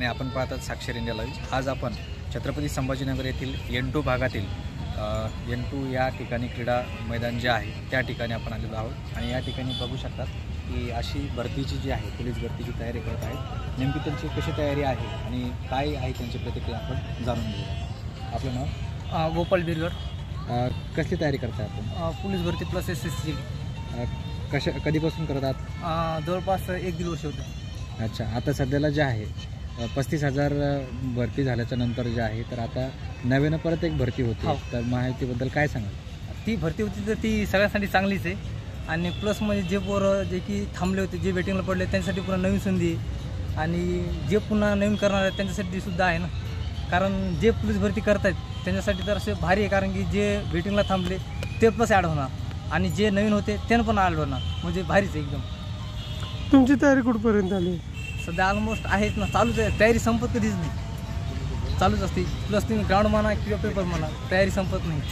आणि आपण पाहतात साक्षर इंडिया लाईव्ह। आज आपण छत्रपती संभाजीनगर येथील N2 भागातील N2 या ठिकाणी क्रीडा मैदान जे आहे त्या ठिकाणी आपण आलेलो आहोत आणि या ठिकाणी बघू शकतात की अशी भरतीची जी आहे पोलीस भरतीची तयारी करत आहेत। नेमकी त्यांची कशी तयारी आहे आणि काय आहे त्यांची प्रतिक्रिया आपण जाणून घेऊया। आपलं नाव? गोपाल बिरगड। कसली तयारी करताय आपण? पोलीस भरती प्लस SSC। कधीपासून करतात? जवळपास 1-1.5 वर्ष होते। अच्छा, आता सध्याला जे आहे 35,000 भरती झाल्याच्या नंतर जे आहे तर आता नव्यानं परत एक भरती होती, तर माहितीबद्दल काय सांगाल? ती भरती होती तर ती सगळ्यांसाठी चांगलीच आहे आणि प्लस म्हणजे जे पोरं जे की थांबले होते, जे वेटिंगला पडले त्यांच्यासाठी पुन्हा नवीन संधी आणि जे पुन्हा नवीन करणार आहेत त्यांच्यासाठी सुद्धा आहे ना। कारण जे पोलीस भरती करत आहेत त्यांच्यासाठी तर असे भारी आहे, कारण की जे वेटिंगला थांबले ते प्लस ॲड होणार आणि जे नवीन होते त्यांना पण ॲड होणार, म्हणजे भारीच आहे एकदम। तुमची तयारी कुठपर्यंत आली? सध्या ऑलमोस्ट आहेत ना, चालूच आहे तयारी, संपत कधीच नाही, चालूच असते। प्लस तुम्ही ग्राउंड म्हणा किंवा पेपर म्हणा, तयारी संपत नाही।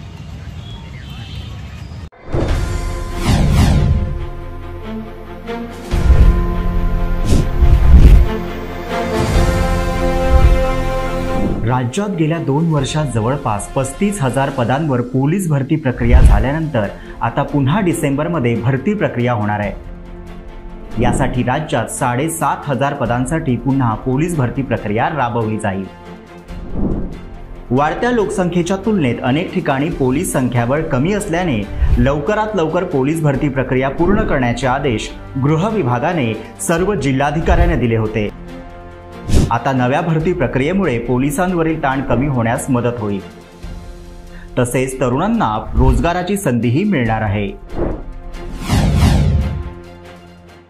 राज्यात गेल्या 2 वर्षात जवळपास 35,000 पदांवर पोलीस भरती प्रक्रिया झाल्यानंतर आता पुन्हा डिसेंबरमध्ये भरती प्रक्रिया होणार आहे। यासाठी राज्यात 7,500 पदांसाठी पुन्हा पोलीस भरती प्रक्रिया राबवली जाईल। वाढत्या लोकसंख्येच्या तुलनेत अनेक ठिकाणी पोलीस संख्याबळ कमी असल्याने लवकरात लवकर पोलीस भरती प्रक्रिया पूर्ण करण्याचे आदेश गृह विभागाने सर्व जिल्हाधिकाऱ्यांना दिले होते। आता नव्या भरती प्रक्रियेमुळे पोलिसांवरील ताण कमी होण्यास मदत होईल, तसेच तरुणांना रोजगाराची संधीही मिळणार आहे।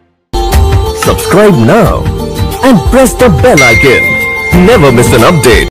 Subscribe now and press the bell icon. Never miss an update.